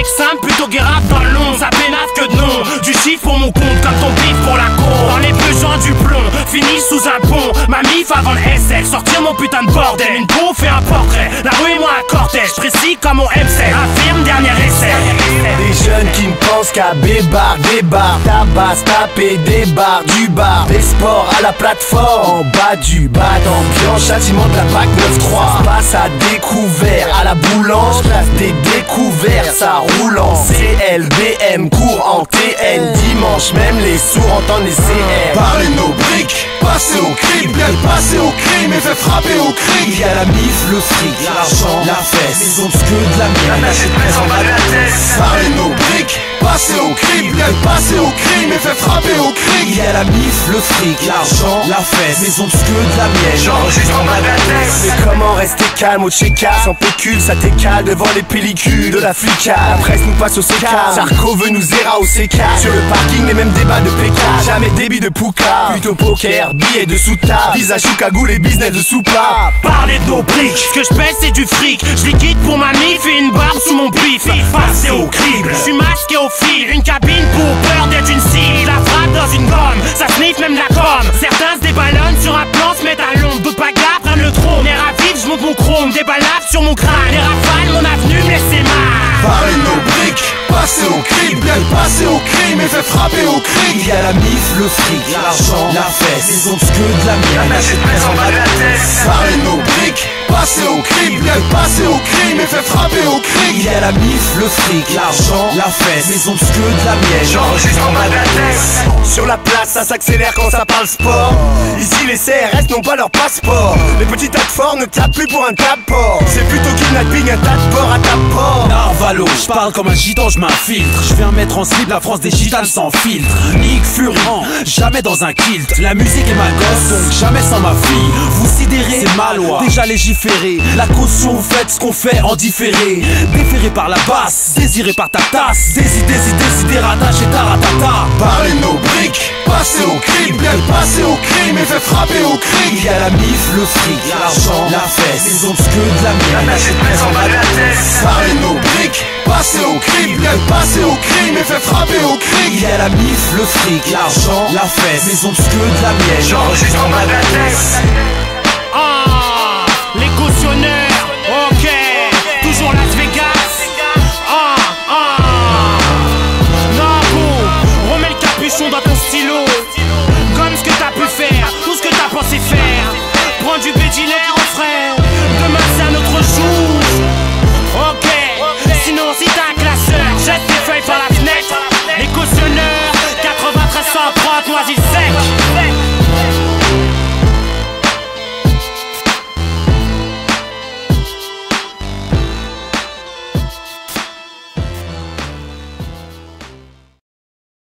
mec simple, plutôt guérable dans le long. Ça pénate que de nom, du chiffre pour mon compte, comme ton bif pour la cour. Dans les besoins du plomb, fini sous un pont. Ma mif avant le SL, sortir mon putain de bordel. Une peau fait un portrait, la rue et moi un cortège. Précis comme mon M7, affirme dernier essai. Des jeunes qui ne pensent qu'à bébar, débarre, tabasse, taper, débarre du bar. Des sports à la plateforme, en bas du bas d'ambiance, châtiment de la PAC 9-3. Passe à découvert, à la boulange, place des découverts, ça roule en CLBM, cours en TN. Dimanche même les sourds entendent les CR. Parler de nos briques, passer au crime, bien passer au crime et fait frapper au cric. Il y a la mif, le fric, l'argent, la fesse, les ondes que de la mienne. La nage de pèse en bas de la tête. Parler de nos briques, passer au crime, bien passer au crime et fait frapper au cric. Il y a la mif, le fric, l'argent, la fesse, les ondes que de la mienne. J'enregistre en bas de la tête. Mais comment rester calme au check-up sans pécule, ça t'écale devant les pellicules de la flicade. La presse nous passe au CK, Sarko veut nous zéra au CK. Sur le parking les mêmes débats de PK, jamais débit de Pouka. Plutôt poker, billets de sous-table, visage sous cagoule et business de soupape. Parler de nos briques, ce que je paye c'est du fric. Je liquide pour ma mif et une barbe sous mon bif. Passer au crible, je suis masqué au fil. Une cabine pour peur d'être une cible. La frappe dans une gomme, ça sniffe même la com. Certains se déballonnent sur un plan, se mettent à l'ombre. D'autres bagarres prennent le trône. L'air à vivre, je monte mon chrome. Des balades sur mon crâne. Les rafales, mon avenue me laisse mal. Parler de nos briques, passer au crime, bien passer au crime et fait frapper au cric. Il y a la mif, le fric, l'argent, la fesse, les ondes que de la mienne. La nage de pèse en bas de la tête. Parler de nos briques, passer au crime, bien passer au crime et fait frapper au cric. Il y a la mif, le fric, l'argent, la fesse, les ondes que de la mienne. J'enregistre en bas de la tête. Sur la place, ça s'accélère quand ça parle sport. Ici, les CRS n'ont pas leur passeport. Les petits tas de forts ne tapent plus pour un taport. C'est plutôt kidnapping, un tas de porc à ta porte. Narvalo, je parle comme un gitan, je m'infiltre. Je viens mettre en slip la France des gitanes sans filtre. Nick Fury, jamais dans un kilt. La musique est ma gosse, donc jamais sans ma fille. Vous sidérez, c'est ma loi, déjà légiféré. La caution, vous faites ce qu'on fait en différé. Déféré par la basse, désiré par ta tasse. Désidérata chez Taratata. Parler de nos briques, passer au crime, bien passer au crime et fait frapper au cric. Il y a la mif, le fric, l'argent, la fesse, les ondes que de la La mienne. nage de pèse en bas de la tête. Parler de nos briques, passer au crime, bien passer au crime et fait frapper au cric. Il y a la mif, le fric, l'argent, la fesse, les ondes que de la mienne. J'enregistre en bas de la tête. Ah, les cautionnaires, ok.